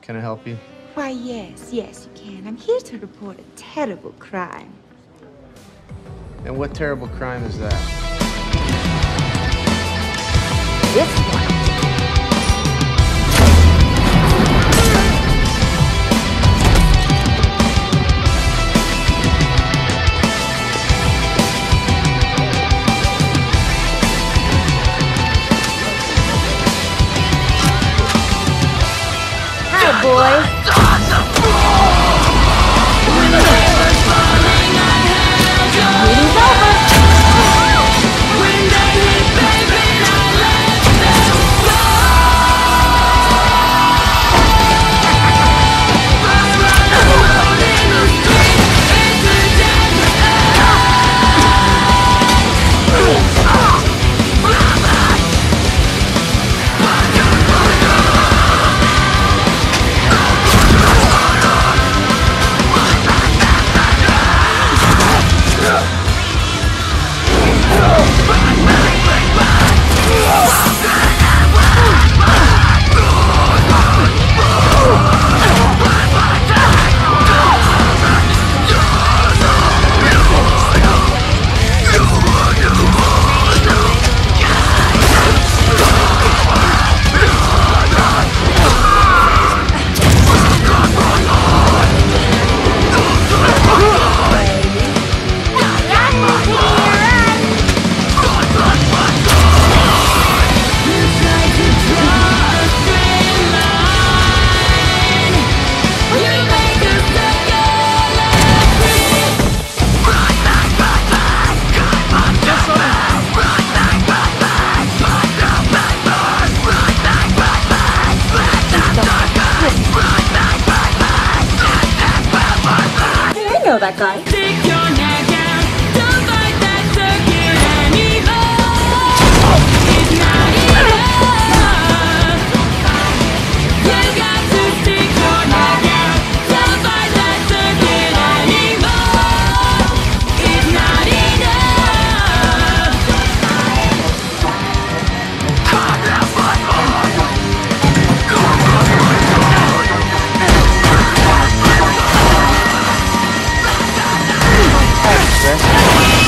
Can I help you? Why, yes, you can. I'm here to report a terrible crime. And what terrible crime is that? This one. Hi, boy. Meeting's over. I know that guy. Chris?